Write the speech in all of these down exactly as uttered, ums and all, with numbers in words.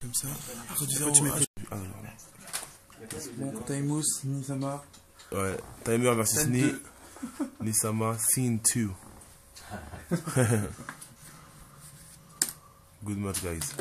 Comme ça. Après du zéro. Ah non, non. Bon, Taimus, Nisama. Ouais, Timer versus Ni. Nisama, scene two. Good match, guys.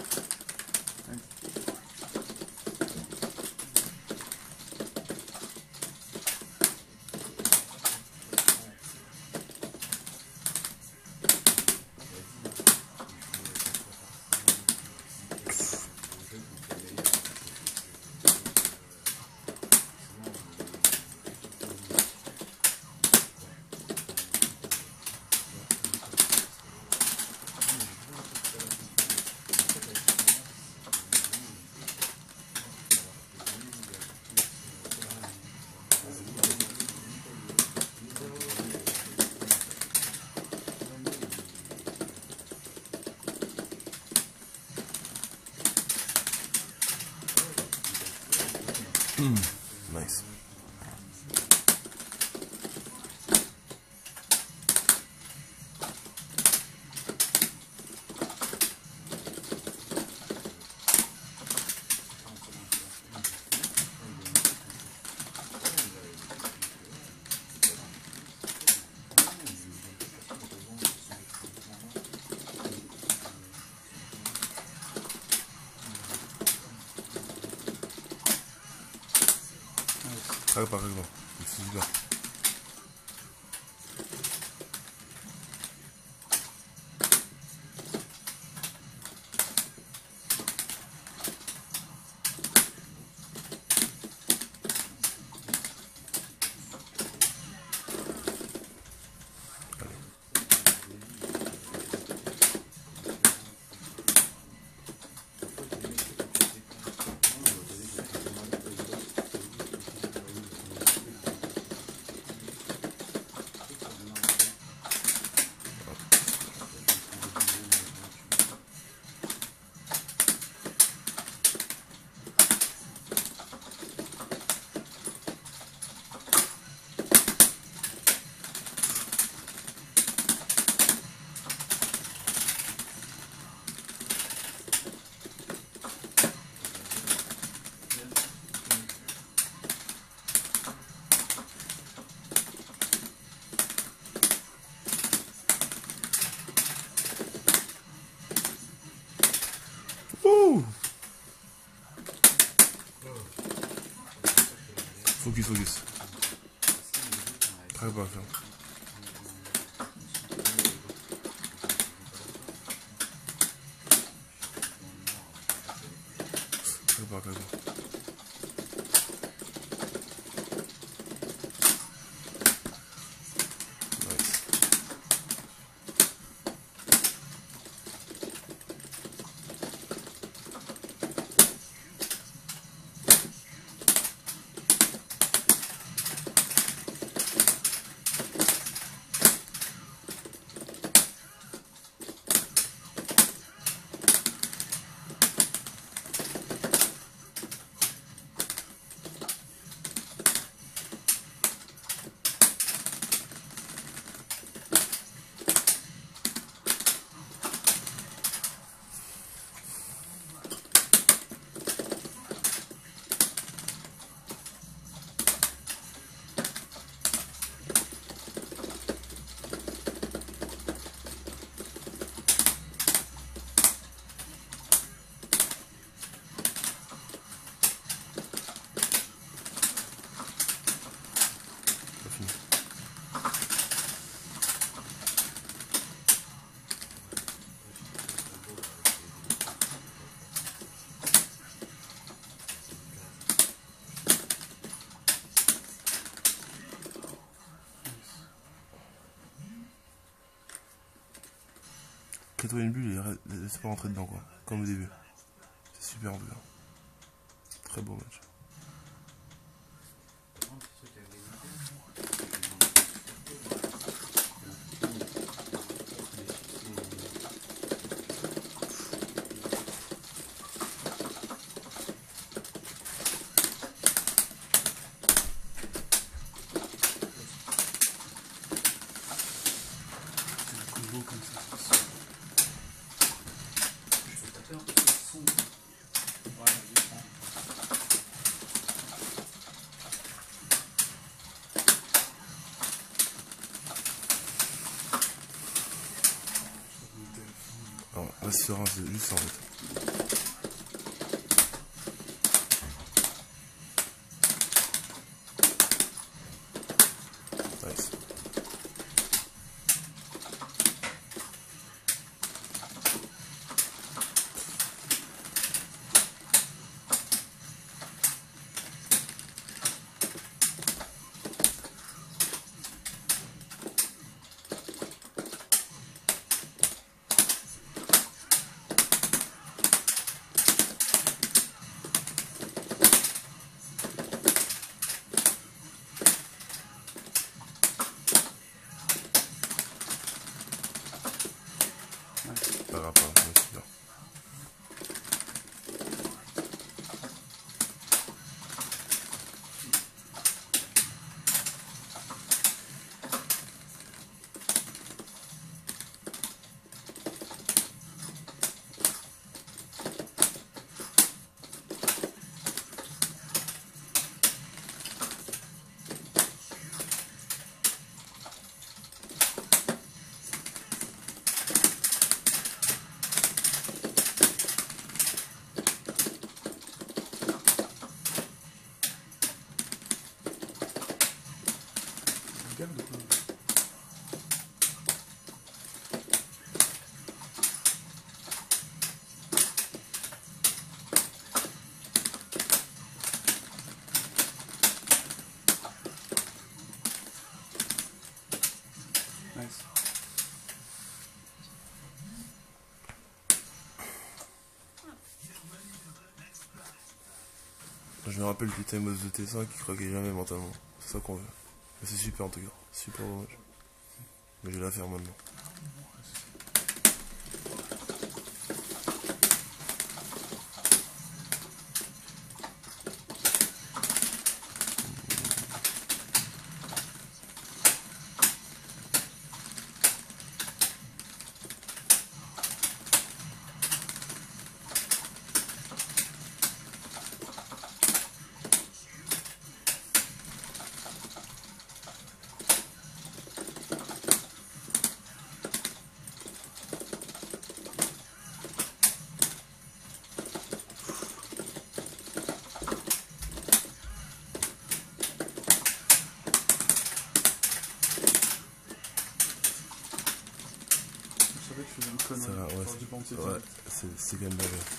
Mm, nice. Ah, par exemple, c'est super. Ouh. Focus, focus. Très bien, ça. Très bien, très bien. Crée-toi une bulle et laisse pas rentrer dedans, quoi. Comme au début. C'est super bien. Très beau match. Comme ça. Alors, là, c'est serein, c'est juste ça en fait. Nice. Pas grave, pas grave, c'est bien. Regarde quoi. Nice. Je me rappelle du time de T cinq qui craquait jamais mentalement. C'est ça qu'on veut. Mais c'est super en tout cas. Super dommage. Mais je vais la faire maintenant. Je savais que je faisais une connerie. Ça va, ouais, J'aurais dû penser ouais, direct. c'est c'est quand même pas bien.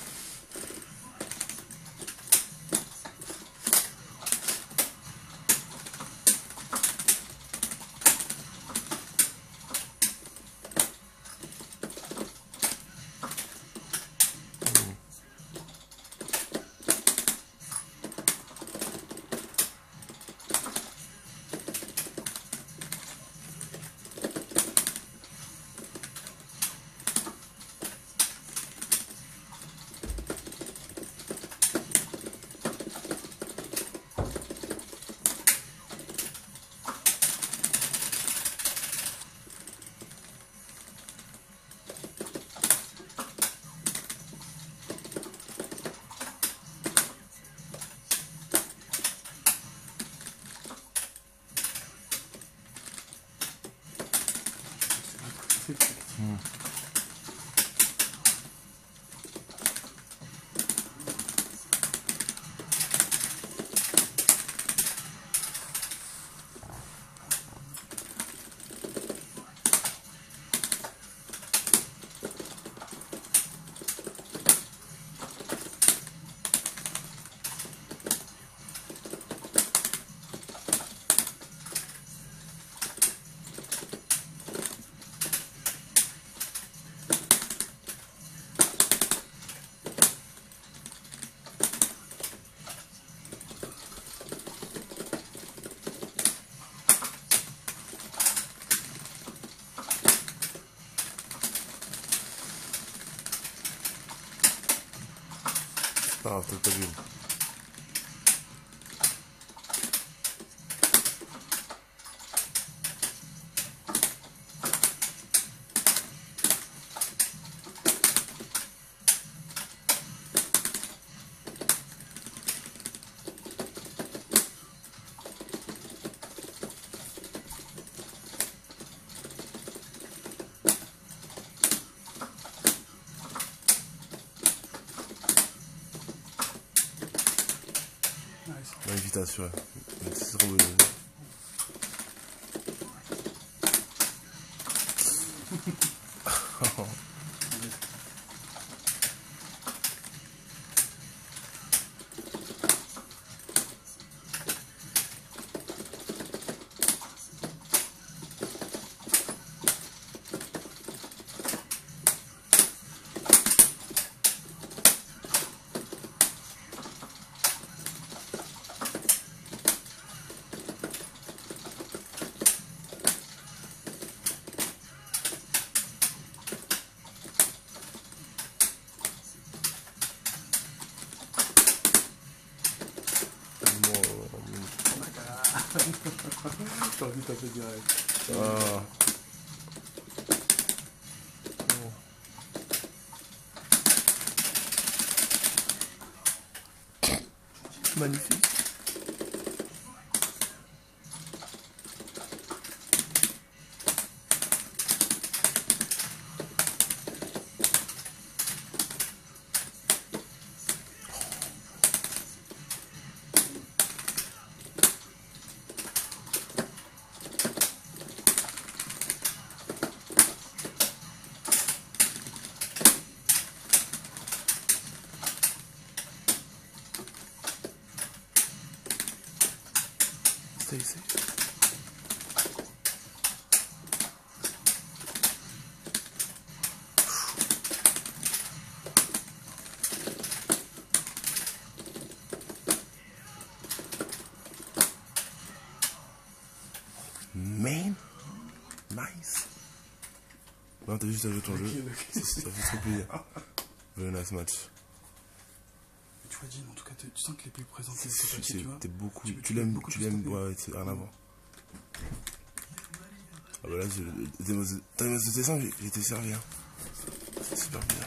Mmh. Pas grave, t'as pas vu. Une vitesse, ouais. C'est trop beau. T'as envie de taper direct. Ah. Magnifique. Stay safe. Man, nice. Non, t'as juste à jouer ton jeu. Ça, ça fait trop plaisir. Very nice match. Tu vois, Jean, en tout cas, tu sens qu'il est plus présenté. C'est pas qui, tu vois. T'es beaucoup. Tu, Tu l'aimes, tu l'aimes. Ouais, c'est rien à voir. Ah bah là, t'as les de dessin, j'ai été servi. Hein. C'est super bizarre.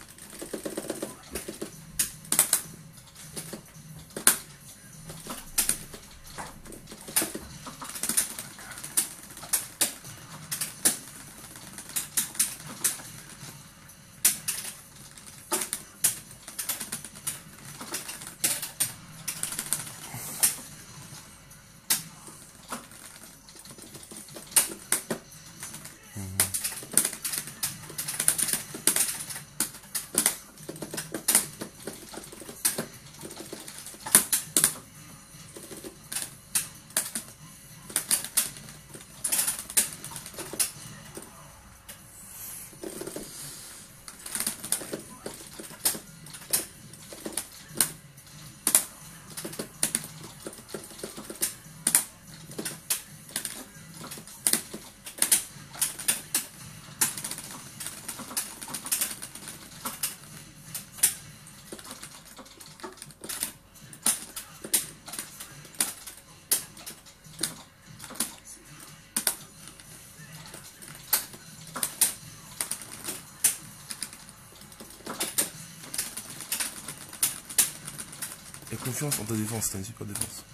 Et confiance en ta défense, t'as une super défense.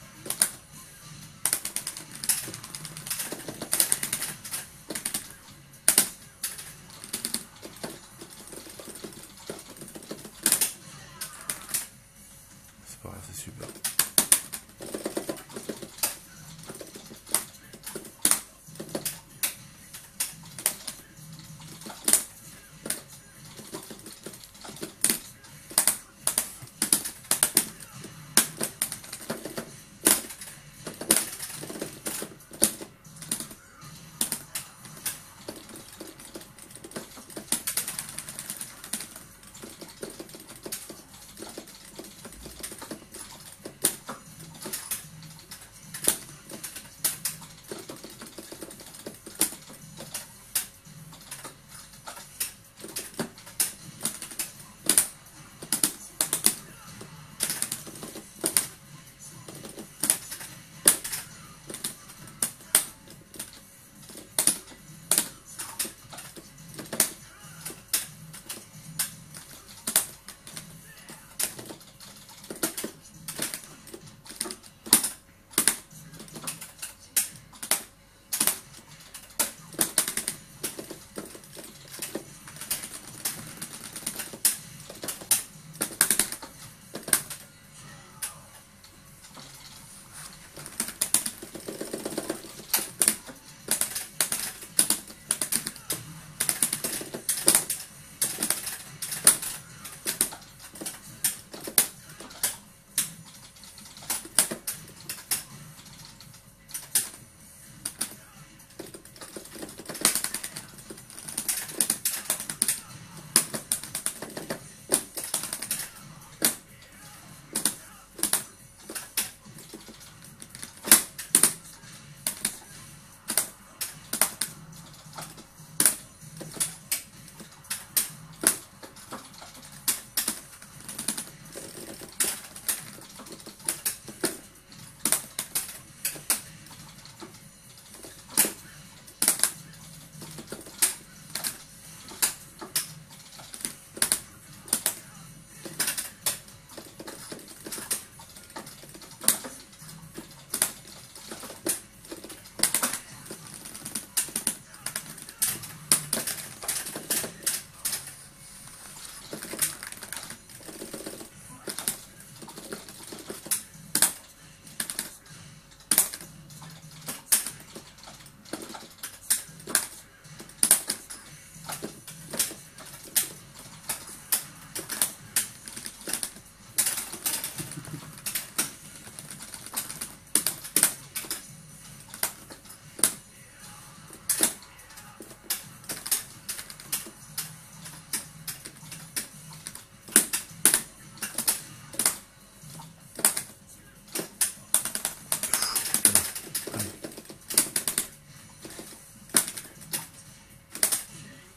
C'est pas grave, c'est super.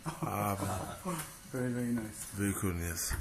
Ah, but Very, very nice. very cool, yes.